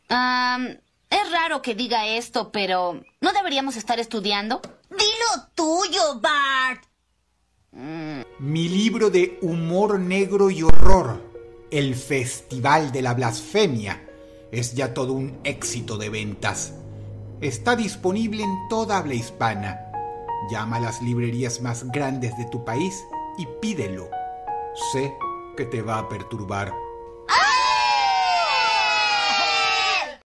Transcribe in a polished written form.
Es raro que diga esto, pero ¿no deberíamos estar estudiando? Dilo tuyo, Bart. Mi libro de humor negro y horror, El Festival de la Blasfemia, es ya todo un éxito de ventas. Está disponible en toda habla hispana. Llama a las librerías más grandes de tu país y pídelo. Sé que te va a perturbar.